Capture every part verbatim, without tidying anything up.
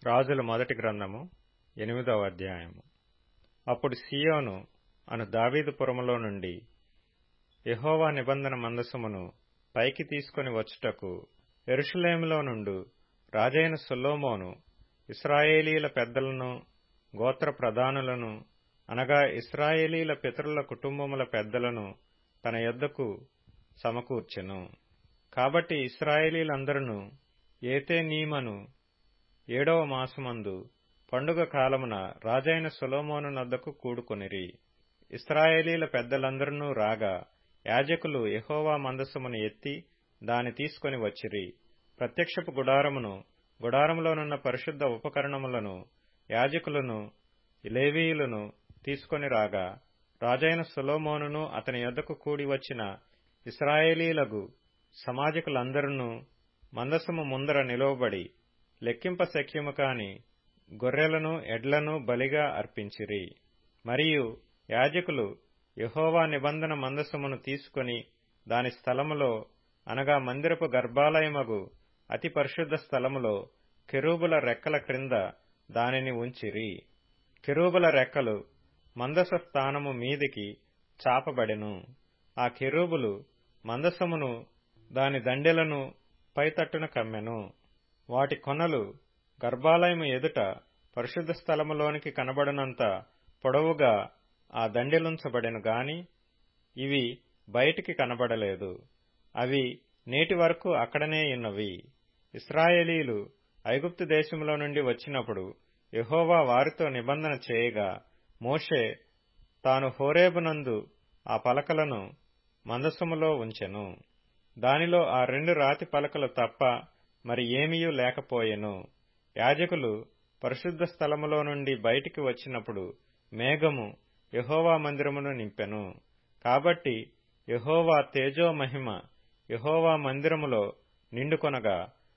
రాజుల మొదటి గ్రంథము ఎనిమిదవ అధ్యాయము. అప్పుడు సీయోను అను దావీదు పురములో నుండి యెహోవా నిబంధన మందసమును పైకి తీసుకొని వచ్చుటకు యెరూషలేములో నుండు రాజైన సొలొమోను ఇశ్రాయేలీల పెద్దలను గోత్ర ప్రధానులను అనగా ఇశ్రాయేలీల పితరుల కుటుంబముల పెద్దలను తన యొద్దకు సమకూర్చెను. కాబట్టి ఇశ్రాయేలీలందరును ఏతేనీమను ఏడవ మాసమందు పండుగ కాలమున రాజైన సొలొమోను నద్దకు కూడుకొనిరి. ఇశ్రాయేలీల పెద్దలందరూ రాగా యాజకులు యెహోవా మందసమును ఎత్తి దాని తీసుకొని వచ్చిరి. ప్రత్యక్షపు గుడారమును గుడారములోనున్న పరిశుద్ధ ఉపకరణములను యాజకులను లేవీయులను తీసుకొని రాగా రాజైన సొలొమోనును అతని యొద్దకు కూడి వచ్చిన ఇశ్రాయేలీలగు సమాజకులందరూ మందసము ముందర నిలువబడి లెక్కింప శక్యము కాని గొర్రెలను ఎడ్లను బలిగా అర్పించిరి. మరియు యాజకులు యెహోవా నిబంధన మందసమును తీసుకొని దాని స్థలములో అనగా మందిరపు గర్భాలయమగు అతి పరిశుద్ధ స్థలములో కెరూబుల రెక్కల క్రింద దానిని ఉంచిరి. కెరూబుల రెక్కలు మందస స్థానము మీదికి చాపబడెను. ఆ కెరూబులు మందసమును దాని దండెలను పైతట్టున కమ్మెను. వాటి కొనలు గర్భాలయము ఎదుట పరిశుద్ధ స్థలములోనికి కనబడనంత పొడవుగా ఆ దండెలుంచబడెను గాని ఇవి బయటికి కనబడలేదు. అవి నేటి వరకు అక్కడనే ఉన్నవి. ఇశ్రాయేలీలు ఐగుప్తు దేశములో నుండి వచ్చినప్పుడు యెహోవా వారితో నిబంధన చేయగా మోషే తాను హోరేబునందు ఆ పలకలను మందసములో ఉంచెను. దానిలో ఆ రెండు రాతి పలకలు తప్ప మరి ఏమీయూ లేకపోయెను. యాజకులు పరిశుద్ధ స్థలములో నుండి బయటికి వచ్చినప్పుడు మేఘము యెహోవా మందిరమును నింపెను. కాబట్టి యెహోవా తేజోమహిమ యెహోవా మందిరములో నిండుకొనగా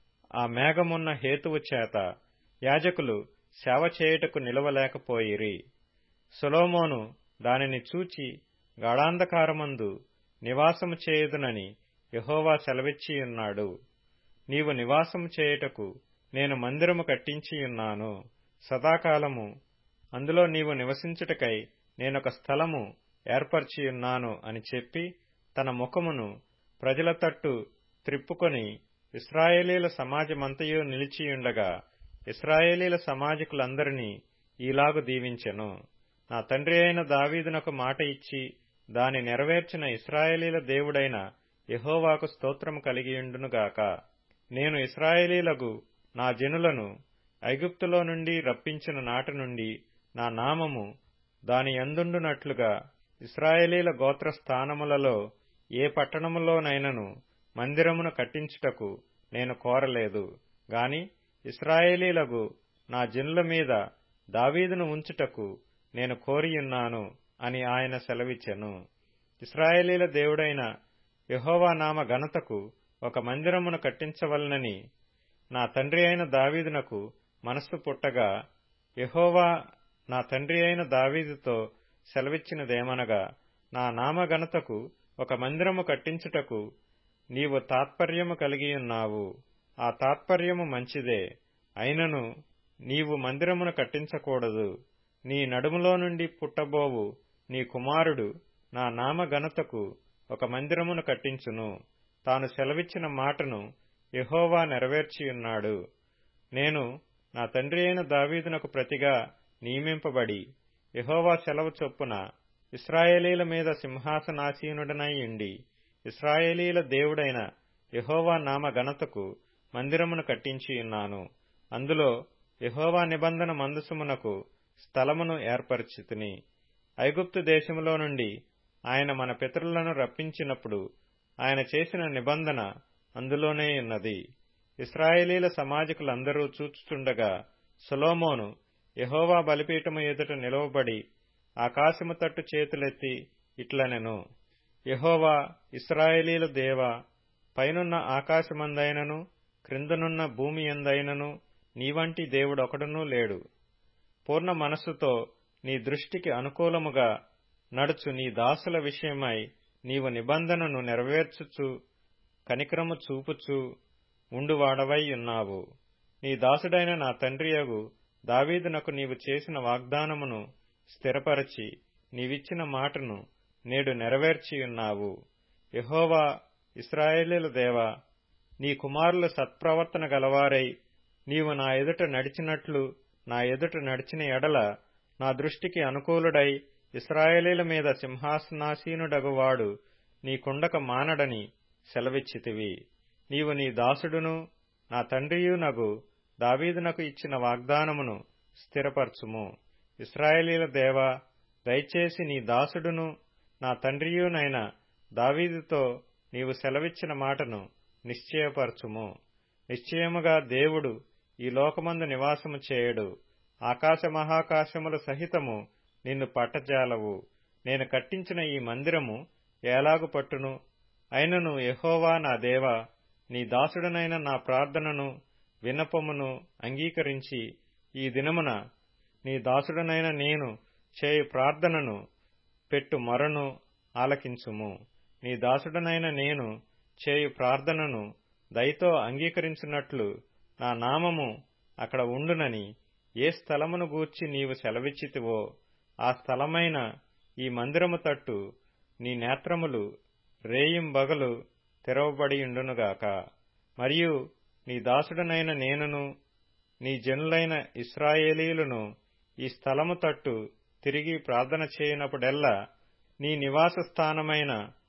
ఆ మేఘమున్న హేతువు చేత యాజకులు సేవ చేయుటకు నిలవలేకపోయిరి. సొలొమోను దానిని చూచి గాఢాంధకారమందు నివాసము చేయుదునని యెహోవా సెలవిచ్చియున్నాడు. నీవు నివాసము చేయుటకు నేను మందిరము కట్టించియున్నాను. సదాకాలము అందులో నీవు నివసించుటకై నేనొక స్థలము ఏర్పరచియున్నాను అని చెప్పి తన ముఖమును ప్రజల తట్టు త్రిప్పుకొని ఇశ్రాయేలీల సమాజమంతయు నిలిచియుండగా ఇశ్రాయేలీల సమాజకులందరినీ ఈలాగు దీవించెను. నా తండ్రి అయిన దావీదునకు మాట ఇచ్చి దాని నెరవేర్చిన ఇశ్రాయేలీల దేవుడైన యెహోవాకు స్తోత్రము కలిగియుండునుగాక. నేను ఇశ్రాయేలీలగు నా జనులను ఐగుప్తులో నుండి రప్పించిన నాటి నుండి నా నామము దాని యందుండునట్లుగా ఇశ్రాయేలీల గోత్ర స్థానములలో ఏ పట్టణములోనైనను మందిరమును కట్టించుటకు నేను కోరలేదు గాని ఇశ్రాయేలీలగు నా జనుల మీద దావీదును ఉంచుటకు నేను కోరియున్నాను అని ఆయన సెలవిచ్చెను. ఇశ్రాయేలీల దేవుడైన యెహోవా నామ ఘనతకు ఒక మందిరమును కట్టించవలనని నా తండ్రి అయిన దావీదునకు మనస్సు పుట్టగా యెహోవా నా తండ్రి అయిన దావీదుతో సెలవిచ్చినదేమనగా, నా నామ ఘనతకు ఒక మందిరము కట్టించుటకు నీవు తాత్పర్యము కలిగియున్నావు. ఆ తాత్పర్యము మంచిదే. అయినను నీవు మందిరమును కట్టించకూడదు. నీ నడుములో నుండి పుట్టబోవు నీ కుమారుడు నా నామ ఘనతకు ఒక మందిరమును కట్టించును. తాను సెలవిచ్చిన మాటను యెహోవా నెరవేర్చియున్నాడు. నేను నా తండ్రి అయిన దావీదునకు ప్రతిగా నియమింపబడి యెహోవా సెలవు చొప్పున ఇశ్రాయేలీల మీద సింహాసనాసీనుడనై ఉండి ఇశ్రాయేలీల దేవుడైన యెహోవా నామ ఘనతకు మందిరమును కట్టించియున్నాను. అందులో యెహోవా నిబంధన మందసమునకు స్థలమును ఏర్పరచితిని. ఐగుప్తు దేశములో నుండి ఆయన మన పితరులను రప్పించినప్పుడు ఆయన చేసిన నిబంధన అందులోనే ఉన్నది. ఇశ్రాయేలీల సమాజకులందరూ చూచుచుండగా సొలొమోను యెహోవా బలిపీఠము ఎదుట నిలవబడి ఆకాశము తట్టు చేతులెత్తి ఇట్లనెను, యెహోవా ఇశ్రాయేలీల దేవా, పైనున్న ఆకాశమందైనను క్రిందనున్న భూమి యందైనను నీవంటి దేవుడొకడునూ లేడు. పూర్ణ మనస్సుతో నీ దృష్టికి అనుకూలముగా నడుచు నీ దాసుల విషయమై నీవు నిబంధనను నెరవేర్చుచు కనికరము చూపుచు ఉండువాడవై ఉన్నావు. నీ దాసుడైన నా తండ్రియగు దావీదునకు నీవు చేసిన వాగ్దానమును స్థిరపరచి నీవిచ్చిన మాటను నేడు నెరవేర్చియున్నావు. యెహోవా, ఇశ్రాయేలీయుల దేవా, నీ కుమారులు సత్ప్రవర్తన గలవారై నీవు నా ఎదుట నడిచినట్లు నా ఎదుట నడిచిన ఎడల నా దృష్టికి అనుకూలుడై ఇశ్రాయేలీయుల మీద సింహాసనాసీనుడగువాడు నీకుండక మానడని సెలవిచ్చితివి. నీవు నీ దాసుడును నా తండ్రియునగు దావీదునకు ఇచ్చిన వాగ్దానమును స్థిరపరచుము. ఇశ్రాయేలీయుల దేవా, దయచేసి నీ దాసుడును నా తండ్రియునైన దావీదుతో నీవు సెలవిచ్చిన మాటను నిశ్చయపరచుము. నిశ్చయముగా దేవుడు ఈ లోకమందు నివాసము చేయడు. ఆకాశ మహాకాశముల సహితము నిన్ను పట్టజాలవు. నేను కట్టించిన ఈ మందిరము ఏలాగు పట్టును? అయినను యెహోవా నా దేవా, నీ దాసుడనైన నా ప్రార్థనను విన్నపమును అంగీకరించి ఈ దినమున నీ దాసుడనైన నేను చేయు ప్రార్థనను పెట్టు మొరను ఆలకించుము. నీ దాసుడనైన నేను చేయు ప్రార్థనను దయతో అంగీకరించినట్లు నా నామము అక్కడ ఉండునని ఏ స్థలమును గూర్చి నీవు సెలవిచ్చితివో ఆ స్థలమైన ఈ మందిరము తట్టు నీ నేత్రములు రేయింబగలు తెరవబడియుండునుగాక. మరియు నీ దాసుడనైన నేనును నీ జనులైన ఇశ్రాయేలీయులను ఈ స్థలము తట్టు తిరిగి ప్రార్థన చేయనప్పుడెల్లా నీ నివాస స్థానమైన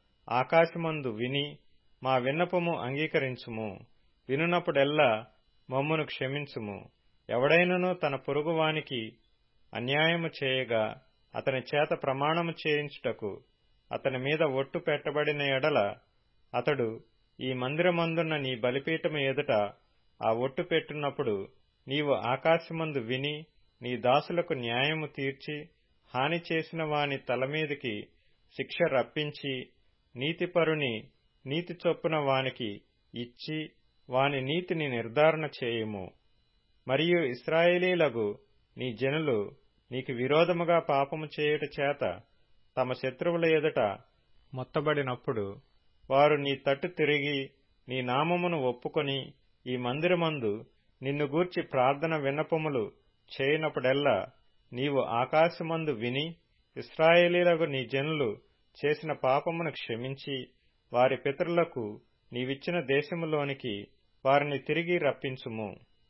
ఆకాశమందు విని మా విన్నపము అంగీకరించుము. వినునప్పుడెల్లా మమ్మును క్షమించుము. ఎవడైనను తన పొరుగువానికి అన్యాయము చేయగా అతని చేత ప్రమాణము చేయించుటకు అతని మీద ఒట్టు పెట్టబడిన ఎడల అతడు ఈ మందిరమందున్న నీ బలిపీఠము ఎదుట ఆ ఒట్టు పెట్టున్నప్పుడు నీవు ఆకాశమందు విని నీ దాసులకు న్యాయము తీర్చి హాని చేసిన వాని తలమీదికి శిక్ష రప్పించి నీతిపరుని నీతి చొప్పున వానికి ఇచ్చి వాని నీతిని నిర్ధారణ చేయుము. మరియు ఇశ్రాయేలీలగు నీ జనులు నీకు విరోధముగా పాపము చేయుట చేత తమ శత్రువుల ఎదుట మొత్తబడినప్పుడు వారు నీ తట్టు తిరిగి నీ నామమును ఒప్పుకొని ఈ మందిరమందు నిన్ను గూర్చి ప్రార్థన విన్నపములు చేయనప్పుడెల్లా నీవు ఆకాశమందు విని ఇశ్రాయేలీలగు నీ జనులు చేసిన పాపమును క్షమించి వారి పితరులకు నీవిచ్చిన దేశములోనికి వారిని తిరిగి రప్పించుము.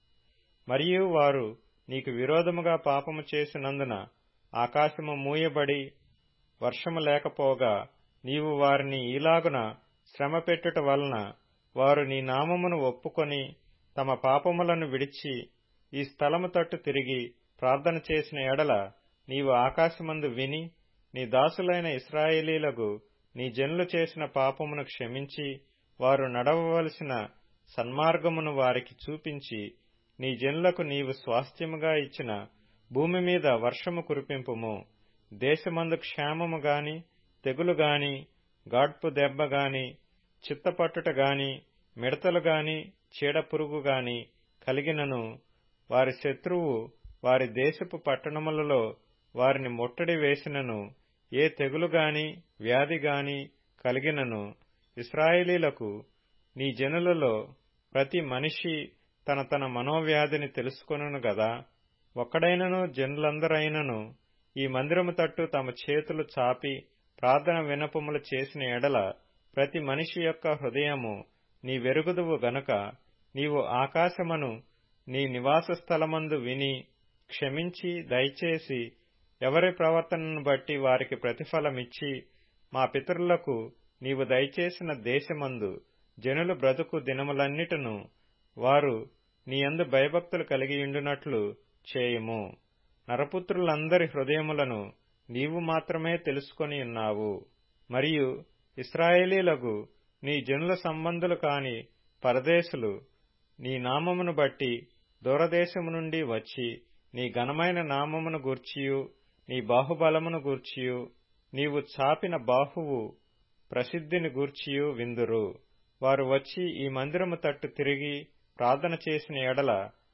మరియు వారు నీకు విరోధముగా పాపము చేసినందున ఆకాశము మూయబడి వర్షము లేకపోగా నీవు వారిని ఈలాగున శ్రమ పెట్టుట వలన వారు నీ నామమును ఒప్పుకొని తమ పాపములను విడిచి ఈ స్థలము తట్టు తిరిగి ప్రార్థన చేసిన ఎడల నీవు ఆకాశమందు విని నీ దాసులైన ఇశ్రాయేలీలకు నీ జనులు చేసిన పాపమును క్షమించి వారు నడవవలసిన సన్మార్గమును వారికి చూపించి నీ జనులకు నీవు స్వాస్థ్యముగా ఇచ్చిన భూమి మీద వర్షము కురిపింపుము. దేశమందు క్షేమము గాని తెగులు గాని గాడ్పు దెబ్బ గాని చిత్తపట్టుట గాని మిడతలు గాని చీడపురుగు గాని కలిగినను వారి శత్రువు వారి దేశపు పట్టణములలో వారిని ముట్టడి వేసినను ఏ తెగులు గాని వ్యాధి గాని కలిగినను ఇశ్రాయేలీలకు నీ జనులలో ప్రతి మనిషి తన తన మనోవ్యాధిని తెలుసుకొనును గదా. ఒక్కడైనను జనులందరైనను ఈ మందిరము తట్టు తమ చేతులు చాపి ప్రార్థన విన్నపములు చేసిన ఎడల ప్రతి మనిషి యొక్క హృదయము నీ వెరుగుదువు గనుక నీవు ఆకాశమును నీ నివాస స్థలమందు విని క్షమించి దయచేసి ఎవరి ప్రవర్తనను బట్టి వారికి ప్రతిఫలమిచ్చి మా పితరులకు నీవు దయచేసిన దేశమందు జనులు బ్రతుకు దినములన్నిటను వారు నీయందు భయభక్తులు కలిగియుండునట్లు చేయుము. నరపుత్రులందరి హృదయములను నీవు మాత్రమే తెలుసుకొని ఉన్నావు. మరియు ఇశ్రాయేలీలకు నీ జనుల సంబంధులు కాని పరదేశులు నీ నామమును బట్టి దూరదేశము నుండి వచ్చి నీ ఘనమైన నామమును గూర్చియు నీ బాహుబలమును గూర్చియు నీవు చాపిన బాహువు ప్రసిద్ధిని గూర్చియు విందురు. వారు వచ్చి ఈ మందిరము తట్టు తిరిగి ప్రార్థన చేసిన ఎడల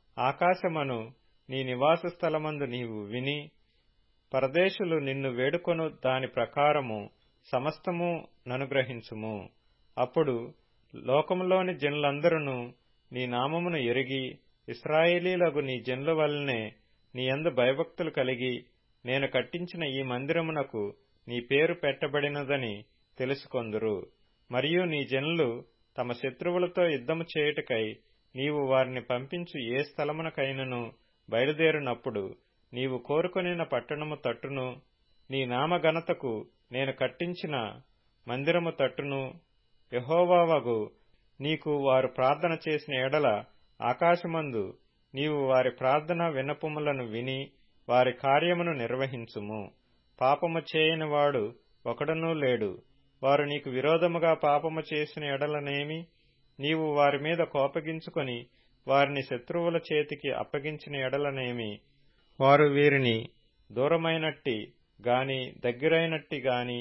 ఆకాశమను నీ నివాస స్థలమందు నీవు విని పరదేశులు నిన్ను వేడుకొను దాని ప్రకారము సమస్తము ననుగ్రహించుము. అప్పుడు లోకములోని జనులందరూ నీ నామమును ఎరిగి ఇశ్రాయేలీలగు నీ జనుల వలనే నీ యందు భయభక్తులు కలిగి నేను కట్టించిన ఈ మందిరమునకు నీ పేరు పెట్టబడినదని తెలుసుకొందురు. మరియు నీ జనులు తమ శత్రువులతో యుద్ధము చేయుటకై నీవు వారిని పంపించు ఏ స్థలమునకైనను బయలుదేరినప్పుడు నీవు కోరుకొనిన పట్టణము తట్టును నీ నామఘనతకు నేను కట్టించిన మందిరము తట్టును యెహోవావగు నీకు వారు ప్రార్థన చేసిన ఎడల ఆకాశమందు నీవు వారి ప్రార్థన విన్నపములను విని వారి కార్యమును నిర్వహించుము. పాపము చేయని వాడు ఒకడునూ లేడు. వారు నీకు విరోధముగా పాపము చేసిన ఎడలనేమి నీవు వారి మీద కోపగించుకొని వారిని శత్రువుల చేతికి అప్పగించిన ఎడలనేమి వారు వీరిని దూరమైనట్టి గాని దగ్గరైనట్టి గాని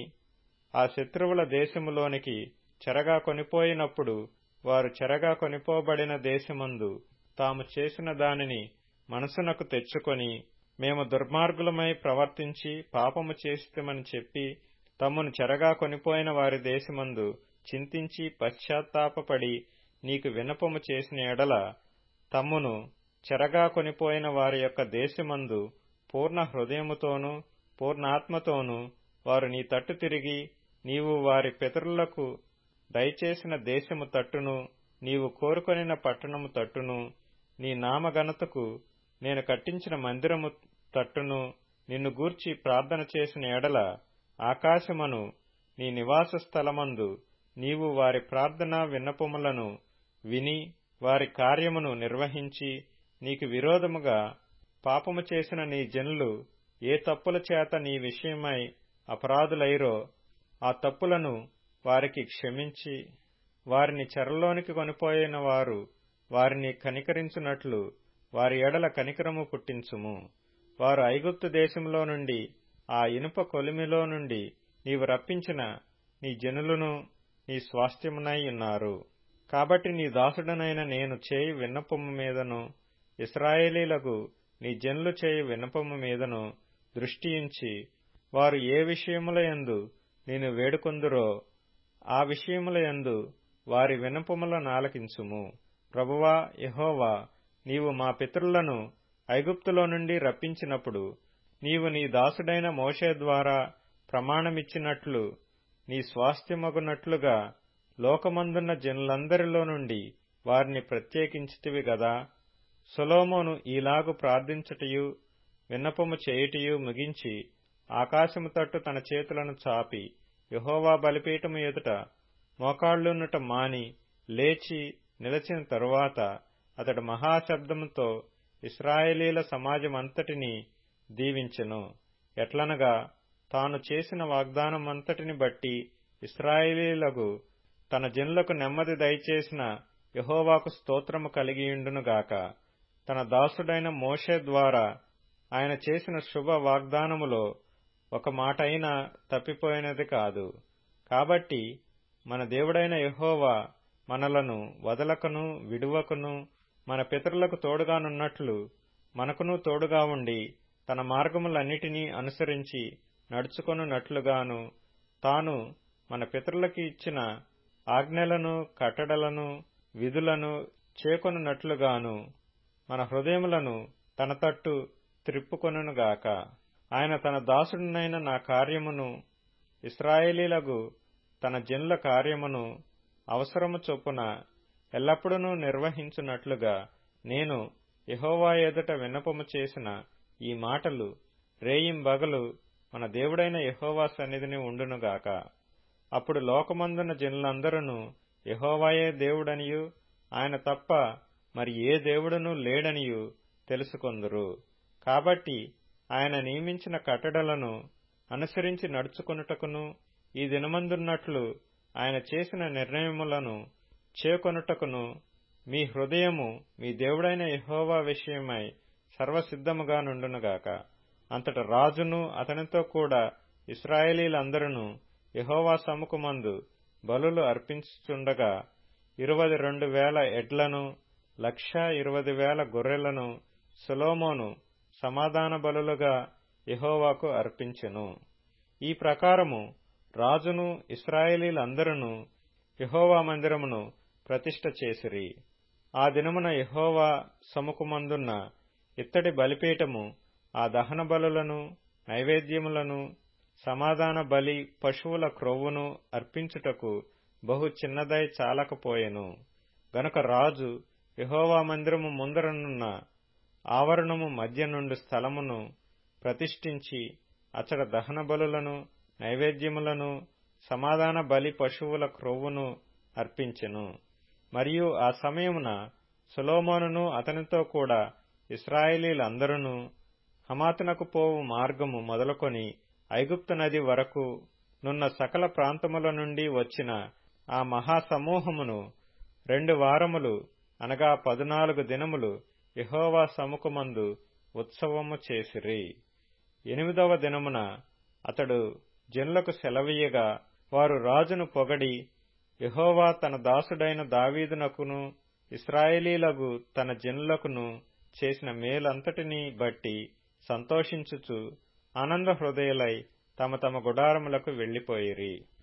ఆ శత్రువుల దేశములోనికి చెరగా కొనిపోయినప్పుడు వారు చెరగా కొనిపోబడిన దేశమందు తాము చేసిన దానిని మనసునకు తెచ్చుకొని మేము దుర్మార్గులమై ప్రవర్తించి పాపము చేసితమని చెప్పి తమ్మును చెరగా కొనిపోయిన వారి దేశమందు చింతించి పశ్చాత్తాపపడి నీకు విన్నపము చేసిన ఎడల తమ్మును చెరగా కొనిపోయిన వారి యొక్క దేశమందు పూర్ణ హృదయముతోనూ పూర్ణాత్మతోనూ వారు నీ తట్టు తిరిగి నీవు వారి పితరులకు దయచేసిన దేశము తట్టును నీవు కోరుకొనిన పట్టణము తట్టును నీ నామఘనతకు నేను కట్టించిన మందిరము తట్టును నిన్ను గూర్చి ప్రార్థన చేసిన ఎడల ఆకాశమను నీ నివాస స్థలమందు నీవు వారి ప్రార్థన విన్నపములను విని వారి కార్యమును నిర్వహించి నీకు విరోధముగా పాపము చేసిన నీ జనులు ఏ తప్పుల చేత నీ విషయమై అపరాధులైరో ఆ తప్పులను వారికి క్షమించి వారిని చెరలోనికి కొనిపోయిన వారు వారిని కనికరించున్నట్లు వారి ఎడల కనికరము పుట్టించుము. వారు ఐగుప్తు దేశంలో నుండి ఆ ఇనుప కొలిమిలో నుండి నీవు రప్పించిన నీ జనులను నీ స్వాస్థ్యమునై ఉన్నారు. కాబట్టి నీ దాసుడనైన నేను చేయి విన్నపము మీదను ఇశ్రాయేలీలకు నీ జనులు చేయి విన్నపము మీదను దృష్టించి వారు ఏ విషయములయందు నేను వేడుకొందురో ఆ విషయములయందు వారి విన్నపములను ఆలకించుము. ప్రభువా యెహోవా, నీవు మా పితరులను ఐగుప్తులో నుండి రప్పించినప్పుడు నీవు నీ దాసుడైన మోషే ద్వారా ప్రమాణమిచ్చినట్లు నీ స్వాస్థ్యమగునట్లుగా లోకమందున్న జనులందరిలో నుండి వారిని ప్రత్యేకించితివి గదా. సొలొమోను ఈలాగు ప్రార్థించుటయు విన్నపము చేయుటయు ముగించి ఆకాశము తట్టు తన చేతులను చాపి యెహోవా బలిపీఠము ఎదుట మోకాళ్లున్నుట మాని లేచి నిలచిన తరువాత అతడు మహాశబ్దముతో ఇశ్రాయేలీల సమాజమంతటినీ దీవించెను. ఎట్లనగా తాను చేసిన వాగ్దానమంతటిని బట్టి ఇశ్రాయేలీలకు తన జనులకు నెమ్మది దయచేసిన యెహోవాకు స్తోత్రము కలిగియుండునుగాక. తన దాసుడైన మోషే ద్వారా ఆయన చేసిన శుభ వాగ్దానములో ఒక మాటైనా తప్పిపోయినది కాదు. కాబట్టి మన దేవుడైన యెహోవా మనలను వదలకను విడువకను మన పితరులకు తోడుగానున్నట్లు మనకును తోడుగా ఉండి తన మార్గములన్నిటినీ అనుసరించి నడుచుకొనున్నట్లుగాను తాను మన పితరులకి ఇచ్చిన ఆజ్ఞలను కట్టడలను విధులను చేకొనున్నట్లుగాను మన హృదయములను తన తట్టు త్రిప్పుకొనుగాక. ఆయన తన దాసుడినైన నా కార్యమును ఇశ్రాయేలీలకు తన జనుల కార్యమును అవసరము చొప్పున ఎల్లప్పుడూ నిర్వహించున్నట్లుగా నేను యెహోవా ఎదుట విన్నపము చేసిన ఈ మాటలు రేయింబగలు మన దేవుడైన యెహోవా సన్నిధిని ఉండునుగాక. అప్పుడు లోకమందున జనులందరూ యెహోవాయే దేవుడనియు ఆయన తప్ప మరి ఏ దేవుడునూ లేడనియు తెలుసుకొందురు. కాబట్టి ఆయన నియమించిన కట్టడలను అనుసరించి నడుచుకొనుటకును ఈ దినమందున్నట్లు ఆయన చేసిన నిర్ణయములను చేకొనుటకును మీ హృదయము మీ దేవుడైన యెహోవా విషయమై సర్వసిద్ధముగా నుండునుగాక. అంతట రాజును అతనితో కూడా ఇశ్రాయేలీలందరూ యెహోవా సముఖమందు బలులు అర్పించుచుండగా ఇరవై రెండు వేల ఎడ్లను లక్ష ఇరవై వేల గొర్రెలను సొలొమోను సమాధాన బలులుగా యెహోవాకు అర్పించెను. ఈ ప్రకారము రాజును ఇశ్రాయేలీలందరూ యెహోవా మందిరమును ప్రతిష్ఠ చేసిరి. ఆ దినమున యెహోవా సముఖమందున్న ఇత్తడి బలిపీఠము ఆ దహన బలులను నైవేద్యములను సమాధాన బలి పశువుల క్రొవ్వును అర్పించుటకు బహు చిన్నదై చాలకపోయెను. గనుక రాజు యెహోవా మందిరము ముందరనున్న ఆవరణము మధ్య నుండి స్థలమును ప్రతిష్ఠించి అచ్చట దహన బలులను నైవేద్యములను సమాధాన బలి పశువుల క్రొవ్వును అర్పించెను. మరియు ఆ సమయమున సొలొమోనును అతనితో కూడా ఇశ్రాయేలీయులందరూ హమాతునకు పోవు మార్గము మొదలుకొని ఐగుప్తు నది వరకు నున్న సకల ప్రాంతముల నుండి వచ్చిన ఆ మహాసమూహమును రెండు వారములు అనగా పదునాలుగు దినములు యెహోవా సముఖమందు ఉత్సవము చేసిరి. ఎనిమిదవ దినమున అతడు జనులకు సెలవీయగా వారు రాజును పొగడి యెహోవా తన దాసుడైన దావీదునకును ఇశ్రాయేలీయులగు తన జనులకును చేసిన మేలంతటినీ బట్టి సంతోషించుచు ఆనంద హృదయులై తమ తమ గుడారములకు వెళ్లిపోయిరి.